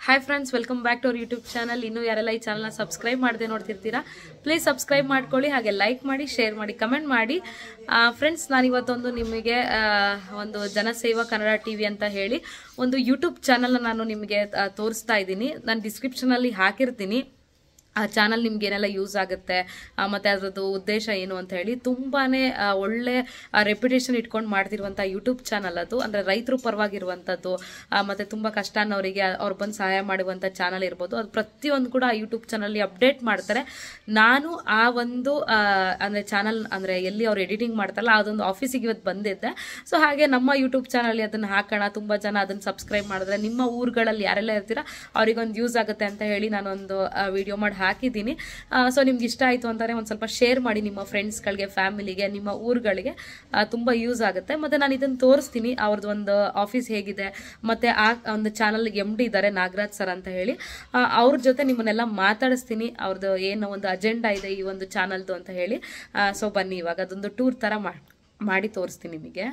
Hi friends, welcome back to our YouTube channel. ಇನ್ನೂ ಯಾರೆಲ್ಲ ಈ ಚಾನಲ್ನ ಸಬ್ಸ್ಕ್ರೈಬ್ ಮಾಡದೆ ನೋಡ್ತಿರ್ತೀರಾ, ಪ್ಲೀಸ್ ಸಬ್ಸ್ಕ್ರೈಬ್ ಮಾಡ್ಕೊಳ್ಳಿ. ಹಾಗೆ ಲೈಕ್ ಮಾಡಿ, ಶೇರ್ ಮಾಡಿ, ಕಮೆಂಟ್ ಮಾಡಿ. ಫ್ರೆಂಡ್ಸ್, ನಾನಿವತ್ತೊಂದು ನಿಮಗೆ ಒಂದು ಜನಸೇವಾ ಕನ್ನಡ ಟಿವಿ ಅಂತ ಹೇಳಿ ಒಂದು ಯೂಟ್ಯೂಬ್ ಚಾನಲ್ನ ನಾನು ನಿಮಗೆ ತೋರಿಸ್ತಾ ಇದ್ದೀನಿ. ನಾನು ಡಿಸ್ಕ್ರಿಪ್ಷನಲ್ಲಿ ಹಾಕಿರ್ತೀನಿ. ಆ ಚಾನಲ್ ನಿಮ್ಗೆ ಏನೆಲ್ಲ ಯೂಸ್ ಆಗುತ್ತೆ ಮತ್ತು ಅದರದ್ದು ಉದ್ದೇಶ ಏನು ಅಂತ ಹೇಳಿ ತುಂಬಾ ಒಳ್ಳೆ ರೆಪ್ಯುಟೇಷನ್ ಇಟ್ಕೊಂಡು ಮಾಡ್ತಿರುವಂಥ ಯೂಟ್ಯೂಬ್ ಚಾನಲ್ ಅದು. ಅಂದರೆ ರೈತರು ಪರವಾಗಿರುವಂಥದ್ದು ಮತ್ತು ತುಂಬ ಕಷ್ಟ ಅನ್ನೋರಿಗೆ ಅವ್ರು ಬಂದು ಸಹಾಯ ಮಾಡುವಂಥ ಚಾನಲ್ ಇರ್ಬೋದು. ಅದು ಪ್ರತಿಯೊಂದು ಕೂಡ ಆ ಯೂಟ್ಯೂಬ್ ಚಾನಲ್ಲಿ ಅಪ್ಡೇಟ್ ಮಾಡ್ತಾರೆ. ನಾನು ಆ ಒಂದು ಅಂದರೆ ಚಾನಲ್ ಅಂದರೆ ಎಲ್ಲಿ ಅವ್ರು ಎಡಿಟಿಂಗ್ ಮಾಡ್ತಾರಲ್ಲ ಅದೊಂದು ಆಫೀಸಿಗೆ ಇವತ್ತು ಬಂದಿದ್ದೆ. ಸೊ ಹಾಗೆ ನಮ್ಮ ಯೂಟ್ಯೂಬ್ ಚಾನಲ್ಲಿ ಅದನ್ನು ಹಾಕೋಣ, ತುಂಬ ಜನ ಅದನ್ನು ಸಬ್ಸ್ಕ್ರೈಬ್ ಮಾಡಿದ್ರೆ ನಿಮ್ಮ ಊರುಗಳಲ್ಲಿ ಯಾರೆಲ್ಲ ಇರ್ತೀರಾ ಅವರಿಗೊಂದು ಯೂಸ್ ಆಗುತ್ತೆ ಅಂತ ಹೇಳಿ ನಾನೊಂದು ವಿಡಿಯೋ ಮಾಡಿ ಹಾಕಿದ್ದೀನಿ. ಸೊ ನಿಮ್ಗೆ ಇಷ್ಟ ಆಯಿತು ಅಂತಾರೆ ಒಂದು ಸ್ವಲ್ಪ ಶೇರ್ ಮಾಡಿ ನಿಮ್ಮ ಫ್ರೆಂಡ್ಸ್ಗಳಿಗೆ, ಫ್ಯಾಮಿಲಿಗೆ, ನಿಮ್ಮ ಊರುಗಳಿಗೆ ತುಂಬ ಯೂಸ್ ಆಗುತ್ತೆ. ಮತ್ತು ನಾನು ಇದನ್ನು ತೋರಿಸ್ತೀನಿ ಅವ್ರದ್ದು ಒಂದು ಆಫೀಸ್ ಹೇಗಿದೆ, ಮತ್ತು ಆ ಒಂದು ಚಾನಲ್ MD ಇದ್ದಾರೆ ನಾಗರಾಜ್ ಸರ್ ಅಂತ ಹೇಳಿ. ಅವ್ರ ಜೊತೆ ನಿಮ್ಮನ್ನೆಲ್ಲ ಮಾತಾಡಿಸ್ತೀನಿ, ಅವ್ರದ್ದು ಏನು ಒಂದು ಅಜೆಂಡಾ ಇದೆ ಈ ಒಂದು ಚಾನಲ್ದು ಅಂತ ಹೇಳಿ. ಸೊ ಬನ್ನಿ ಇವಾಗ ಅದೊಂದು ಟೂರ್ ಥರ ಮಾಡಿ ತೋರಿಸ್ತೀನಿ ನಿಮಗೆ.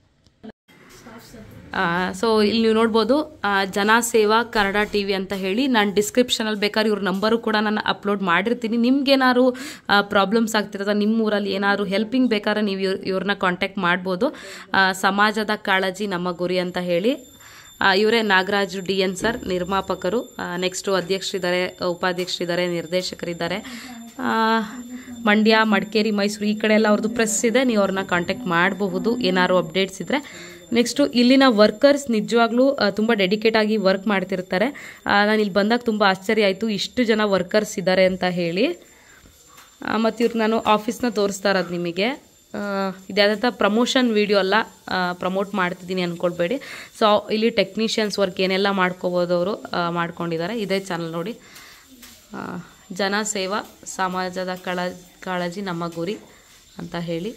ಸೊ ಇಲ್ಲಿ ನೀವು ನೋಡ್ಬೋದು ಜನಸೇವಾ ಕನ್ನಡ ಟಿವಿ ಅಂತ ಹೇಳಿ. ನಾನು ಡಿಸ್ಕ್ರಿಪ್ಷನಲ್ಲಿ ಬೇಕಾದ್ರೆ ಇವ್ರ ನಂಬರು ಕೂಡ ನಾನು ಅಪ್ಲೋಡ್ ಮಾಡಿರ್ತೀನಿ. ನಿಮ್ಗೇನಾದ್ರು ಪ್ರಾಬ್ಲಮ್ಸ್ ಆಗ್ತಿರೋದ, ನಿಮ್ಮ ಊರಲ್ಲಿ ಏನಾದ್ರು ಹೆಲ್ಪಿಂಗ್ ಬೇಕಾದ್ರೆ ನೀವು ಇವ್ರನ್ನ ಕಾಂಟ್ಯಾಕ್ಟ್ ಮಾಡ್ಬೋದು. ಸಮಾಜದ ಕಾಳಜಿ ನಮ್ಮ ಗುರಿ ಅಂತ ಹೇಳಿ. ಇವರೇ ನಾಗರಾಜು DN ಸರ್, ನಿರ್ಮಾಪಕರು. ನೆಕ್ಸ್ಟು ಅಧ್ಯಕ್ಷರಿದ್ದಾರೆ, ಉಪಾಧ್ಯಕ್ಷರಿದ್ದಾರೆ, ನಿರ್ದೇಶಕರಿದ್ದಾರೆ. ಮಂಡ್ಯ, ಮಡಿಕೇರಿ, ಮೈಸೂರು ಈ ಕಡೆ ಎಲ್ಲ ಅವ್ರದ್ದು ಪ್ರೆಸ್ ಇದೆ. ನೀವು ಅವ್ರನ್ನ ಕಾಂಟ್ಯಾಕ್ಟ್ ಮಾಡಬಹುದು ಏನಾದ್ರು ಅಪ್ಡೇಟ್ಸ್ ಇದ್ದರೆ. ನೆಕ್ಸ್ಟು ಇಲ್ಲಿನ ವರ್ಕರ್ಸ್ ನಿಜವಾಗ್ಲೂ ತುಂಬ ಡೆಡಿಕೇಟ್ ಆಗಿ ವರ್ಕ್ ಮಾಡ್ತಿರ್ತಾರೆ. ನಾನು ಇಲ್ಲಿ ಬಂದಾಗ ತುಂಬ ಆಶ್ಚರ್ಯ ಆಯಿತು, ಇಷ್ಟು ಜನ ವರ್ಕರ್ಸ್ ಇದ್ದಾರೆ ಅಂತ ಹೇಳಿ. ಮತ್ತು ಇವ್ರು ನಾನು ಆಫೀಸ್ನ ತೋರಿಸ್ತಾ ಇರೋದು ನಿಮಗೆ. ಇದ್ಯಾದಂಥ ಪ್ರಮೋಷನ್ ವಿಡಿಯೋ ಅಲ್ಲ, ಪ್ರಮೋಟ್ ಮಾಡ್ತಿದ್ದೀನಿ ಅಂದ್ಕೊಳ್ಬೇಡಿ. ಸೊ ಇಲ್ಲಿ ಟೆಕ್ನಿಷಿಯನ್ಸ್ ವರ್ಕ್ ಏನೆಲ್ಲ ಮಾಡ್ಕೋಬೋದು ಅವರು ಮಾಡ್ಕೊಂಡಿದ್ದಾರೆ. ಇದೇ ಚಾನಲ್ ನೋಡಿ, ಜನಸೇವಾ ಸಮಾಜದ ಕಾಳಜಿ ನಮ್ಮ ಗುರಿ ಅಂತ ಹೇಳಿ.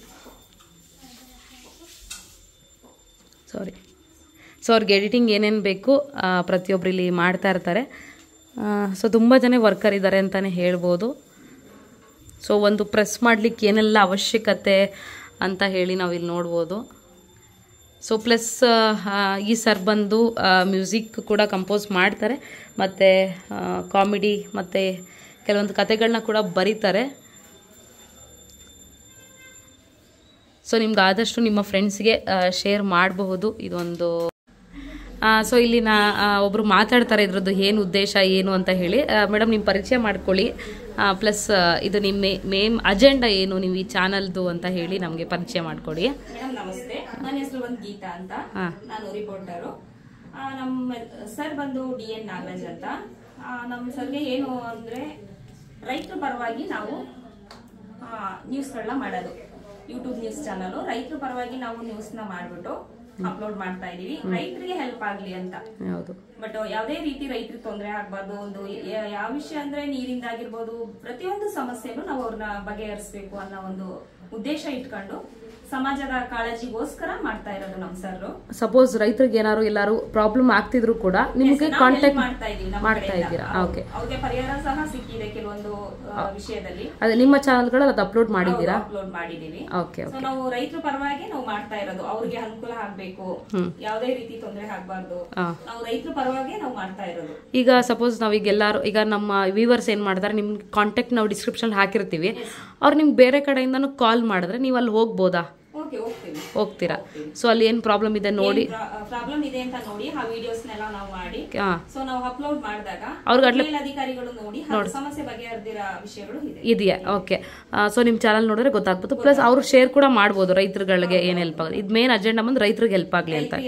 ಸೊ ಅವ್ರಿಗೆ ಎಡಿಟಿಂಗ್ ಏನೇನು ಬೇಕು ಪ್ರತಿಯೊಬ್ಬರು ಇಲ್ಲಿ ಮಾಡ್ತಾ ಇರ್ತಾರೆ. ಸೊ ತುಂಬ ಜನ ವರ್ಕರ್ ಇದ್ದಾರೆ ಅಂತಲೇ ಹೇಳ್ಬೋದು. ಸೊ ಒಂದು ಪ್ರೆಸ್ ಮಾಡಲಿಕ್ಕೆ ಏನೆಲ್ಲ ಅವಶ್ಯಕತೆ ಅಂತ ಹೇಳಿ ನಾವು ಇಲ್ಲಿ ನೋಡ್ಬೋದು. ಸೊ ಪ್ಲಸ್ ಈ ಸರ್ ಬಂದು ಮ್ಯೂಸಿಕ್ ಕೂಡ ಕಂಪೋಸ್ ಮಾಡ್ತಾರೆ, ಮತ್ತು ಕಾಮಿಡಿ ಮತ್ತು ಕೆಲವೊಂದು ಕತೆಗಳನ್ನ ಕೂಡ ಬರೀತಾರೆ. ಸೊ ನಿಮ್ಗೆ ಆದಷ್ಟು ನಿಮ್ಮ ಫ್ರೆಂಡ್ಸ್ಗೆ ಶೇರ್ ಮಾಡಬಹುದು ಇದೊಂದು. ಸೊ ಇಲ್ಲಿ ಒಬ್ಬರು ಮಾತಾಡ್ತಾರೆ ಇದ್ರದ್ದು ಏನು ಉದ್ದೇಶ ಏನು ಅಂತ ಹೇಳಿ. ಮೇಡಮ್ ನಿಮ್ಮ ಪರಿಚಯ ಮಾಡ್ಕೊಳ್ಳಿ, ಪ್ಲಸ್ ಇದು ನಿಮ್ಮ ಮೇನ್ ಅಜೆಂಡಾ ಏನು, ನೀವು ಈ ಚಾನಲ್ದು ಅಂತ ಹೇಳಿ ನಮಗೆ ಪರಿಚಯ ಮಾಡಿಕೊಡಿ. ಮೇಡಮ್ ನಮಸ್ತೆ, ನನ್ನ ಹೆಸರು ಬಂದು ಗೀತಾ ಅಂತ, ನಾನು ರಿಪೋರ್ಟರು. ನಮ್ಮ ಸರ್ ಬಂದು DN ನಾಗರಾಜ್ ಅಂತ. ನಮ್ಮ ಸರ್ಗೆ ಏನು ಅಂದ್ರೆ ರೈತರ ಪರವಾಗಿ ನಾವು ನ್ಯೂಸ್ಗಳನ್ನ ಮಾಡೋದು. ಯೂಟ್ಯೂಬ್ ನ್ಯೂಸ್ ಚಾನಲ್ ರೈತರ ಪರವಾಗಿ ನಾವು ನ್ಯೂಸ್ನ ಮಾಡ್ಬಿಟ್ಟು ಅಪ್ಲೋಡ್ ಮಾಡ್ತಾ ಇದೀವಿ, ರೈತರಿಗೆ ಹೆಲ್ಪ್ ಆಗ್ಲಿ ಅಂತ. ಬಟ್ ಯಾವುದೇ ರೀತಿ ರೈತರಿಗೆ ತೊಂದರೆ ಆಗ್ಬಾರ್ದು. ಒಂದು ಯಾವ ವಿಷಯ ಅಂದ್ರೆ ನೀರಿಂದಾಗಿರ್ಬೋದು, ಪ್ರತಿಯೊಂದು ಸಮಸ್ಯೆನೂ ನಾವು ಅವ್ರನ್ನ ಬಗೆಹರಿಸಬೇಕು ಅನ್ನೋ ಒಂದು ಉದ್ದೇಶ ಇಟ್ಕೊಂಡು ಸಮಾಜದ ಕಾಳಜಿಗೋಸ್ಕರ ಮಾಡ್ತಾ ಇರೋದು ನಮ್ಮ ಸರ್. ಸಪೋಸ್ ರೈತರಿಗೆ ಏನಾದ್ರು ಎಲ್ಲಾರು ಪ್ರಾಬ್ಲಮ್ ಆಗ್ತಿದ್ರು ಕೂಡ ನಿಮಗೆ ಕಾಂಟ್ಯಾಕ್ಟ್ ಮಾಡ್ತಾ ಇದ್ದೀರಾ? ಓಕೆ, ಅವ್ರಿಗೆ ಪರಿಹಾರ ಸಹ ಸಿಕ್ಕಿದೆ ಕೆಲವೊಂದು ವಿಷಯದಲ್ಲಿ. ಅದೇ ನಿಮ್ಮ ಚಾನಲ್ಗಳಲ್ಲಿ ಅದು ಅಪ್ಲೋಡ್ ಮಾಡಿದ್ದೀರಾ? ಅಪ್ಲೋಡ್ ಮಾಡಿದೀವಿ. ಓಕೆ, ಸೊ ನಾವು ರೈತರ ಪರವಾಗಿ ನಾವು ಮಾಡ್ತಾ ಇರೋದು, ಅವ್ರಿಗೆ ಅನುಕೂಲ ಆಗ್ಬೇಕು, ಯಾವುದೇ ರೀತಿ ತೊಂದರೆ ಆಗ್ಬಾರ್ದು, ನಾವು ರೈತರ ಪರವಾಗಿ ನಾವು ಮಾಡ್ತಾ ಇರೋದು. ಈಗ ಸಪೋಸ್ ನಾವೀಗ ಎಲ್ಲಾರು, ಈಗ ನಮ್ಮ ವ್ಯೂವರ್ಸ್ ಏನ್ ಮಾಡ್ತಾರೆ, ನಿಮ್ ಕಾಂಟ್ಯಾಕ್ಟ್ ನಾವು ಡಿಸ್ಕ್ರಿಪ್ಷನ್ ಹಾಕಿರ್ತೀವಿ, ಅವ್ರು ನಿಮ್ಗೆ ಬೇರೆ ಕಡೆಯಿಂದನೂ ಕಾಲ್ ಮಾಡಿದ್ರೆ ನೀವು ಅಲ್ಲಿ ಹೋಗ್ಬೋದಾ? ಹೋಗ್ತೀರಾ? ಸೊ ಅಲ್ಲಿ ಏನ್ ಪ್ರಾಬ್ಲಮ್ ಇದೆ ನೋಡಿ, ಪ್ರಾಬ್ಲಮ್ ಇದೆ ಅಂತ ನೋಡಿ ಆ ವಿಡಿಯೋಸ್ನೆಲ್ಲ ನಾವು ಮಾಡಿ ಸೊ ನಾವು ಅಪ್ಲೋಡ್ ಮಾಡಿದಾಗ ಅಧಿಕಾರಿಗಳು ನೋಡಿ ಸಮಸ್ಯೆ ಬಗೆಹರಿದಿರೋ ವಿಷಯಗಳು ಇದೆಯಾ? ಓಕೆ, ಸೊ ನಿಮ್ ಚಾನಲ್ ನೋಡಿದ್ರೆ ಗೊತ್ತಾಗ್ಬೋದು. ಪ್ಲಸ್ ಅವ್ರು ಶೇರ್ ಕೂಡ ಮಾಡ್ಬೋದು ರೈತರುಗಳಿಗೆ ಏನ್ ಹೆಲ್ಪ್ ಆಗಲಿ. ಇದು ಮೇನ್ ಅಜೆಂಡಾ ಬಂದು ರೈತರಿಗೆ ಹೆಲ್ಪ್ ಆಗ್ಲಿ ಅಂತ,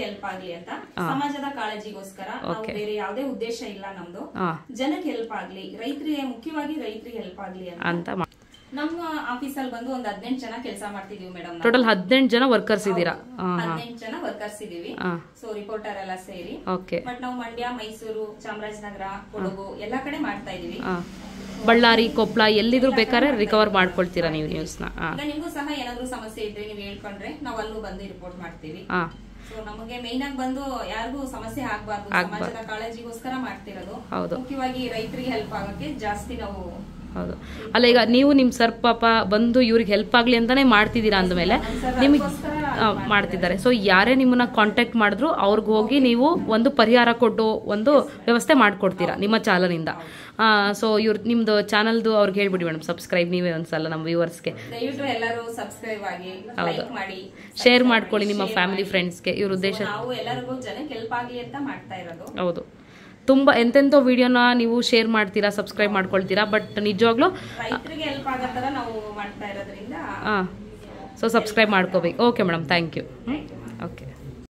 ಸಮಾಜದ ಕಾಳಜಿಗೋಸ್ಕರ. ಬೇರೆ ಯಾವುದೇ ಉದ್ದೇಶ ಇಲ್ಲ ನಮ್ದು, ಜನಕ್ಕೆ ಹೆಲ್ಪ್ ಆಗ್ಲಿ, ರೈತರಿಗೆ ಮುಖ್ಯವಾಗಿ ರೈತರಿಗೆ ಹೆಲ್ಪ್ ಆಗ್ಲಿ ಅಂತ. ನಮ್ಮ ಆಫೀಸಲ್ಲಿ ಬಂದು ಒಂದು 18 ಜನ ಕೆಲಸ ಮಾಡ್ತಿದೀವಿ ಮೇಡಮ್. ಟೋಟಲ್ 18 ಜನ ವರ್ಕರ್ಸ್ ಇದೀರಾ? 18 ಜನ ವರ್ಕರ್ಸ್ ಇದೀವಿ. ಸೊ ರಿಪೋರ್ಟರ್ ಎಲ್ಲ ಸೇರಿ. ಬಟ್ ನಾವು ಮಂಡ್ಯ, ಮೈಸೂರು, ಚಾಮರಾಜನಗರ, ಕೊಡಗು ಎಲ್ಲಾ ಕಡೆ ಮಾಡ್ತಾ ಇದೀವಿ. ಬಳ್ಳಾರಿ, ಕೊಪ್ಪಳ ಎಲ್ಲಿದ್ರು ಬೇಕಾದ್ರೆ ರಿಕವರ್ ಮಾಡ್ಕೊಳ್ತೀರಾ ನೀವು ನ್ಯೂಸ್ ನ? ನಿಮ್ಗೂ ಸಹ ಏನಾದ್ರು ಸಮಸ್ಯೆ ಇದ್ರೆ ನೀವು ಹೇಳ್ಕೊಂಡ್ರೆ ನಾವು ಅಲ್ಲೂ ಬಂದು ರಿಪೋರ್ಟ್ ಮಾಡ್ತೀವಿ. ಸೊ ನಮಗೆ ಮೇನ್ ಆಗಿ ಬಂದು ಯಾರಿಗೂ ಸಮಸ್ಯೆ ಆಗ್ಬಾರ್ದು, ಸಮಾಜದ ಕಾಳಜಿಗೋಸ್ಕರ ಮಾಡ್ತಿರೋದು. ಮುಖ್ಯವಾಗಿ ರೈತರಿಗೆ ಹೆಲ್ಪ್ ಆಗಕ್ಕೆ ಜಾಸ್ತಿ ನಾವು ಹೌದು. ಅಲ್ಲ ಈಗ ನೀವು ನಿಮ್ಮ ಸರ್ ಪಾಪ ಬಂದು ಇವ್ರಿಗೆ ಹೆಲ್ಪ್ ಆಗಲಿ ಅಂತಲೇ ಮಾಡ್ತಿದ್ದೀರಾ ಅಂದಮೇಲೆ ನಿಮಗೆ ಮಾಡ್ತಿದ್ದಾರೆ. ಸೊ ಯಾರೇ ನಿಮ್ಮನ್ನ ಕಾಂಟ್ಯಾಕ್ಟ್ ಮಾಡಿದ್ರು ಅವ್ರಿಗೆ ಹೋಗಿ ನೀವು ಒಂದು ಪರಿಹಾರ ಕೊಟ್ಟು ಒಂದು ವ್ಯವಸ್ಥೆ ಮಾಡಿಕೊಡ್ತೀರಾ ನಿಮ್ಮ ಚಾನಲಿಂದ. ಸೊ ನಿಮ್ಮದು ಚಾನಲ್ದು ಅವ್ರಿಗೆ ಹೇಳ್ಬಿಡಿ ಮೇಡಮ್, ಸಬ್ಸ್ಕ್ರೈಬ್ ನೀವೇ ಒಂದ್ಸಲ ನಮ್ಮ ವ್ಯೂವರ್ಸ್ಗೆ. ದಯವಿಟ್ಟು ಎಲ್ಲರೂ ಸಬ್ಸ್ಕ್ರೈಬ್ ಆಗಿ, ಲೈಕ್ ಮಾಡಿ, ಶೇರ್ ಮಾಡ್ಕೊಳ್ಳಿ ನಿಮ್ಮ ಫ್ಯಾಮಿಲಿ ಫ್ರೆಂಡ್ಸ್ಗೆ. ಇವ್ರ ಉದ್ದೇಶ ನಾವು ಎಲ್ಲರಿಗೂ ಜನಕ್ಕೆ ಹೆಲ್ಪ್ ಆಗಲಿ ಅಂತ ಮಾಡ್ತಾ ಇರೋದು. ಹೌದು, ತುಂಬ ಎಂತೆಂಥೋ ವಿಡಿಯೋನ ನೀವು ಶೇರ್ ಮಾಡ್ತೀರಾ, ಸಬ್ಸ್ಕ್ರೈಬ್ ಮಾಡ್ಕೊಳ್ತೀರಾ, ಬಟ್ ನಿಜವಾಗ್ಲೂ ರೈತರಿಗೆ ಹೆಲ್ಪ್ ಆಗೋ ಥರ ನಾವು ಮಾಡ್ತಾ ಇರೋದ್ರಿಂದ ಸೊ ಸಬ್ಸ್ಕ್ರೈಬ್ ಮಾಡ್ಕೋಬೇಕು. Okay madam, thank you. Okay.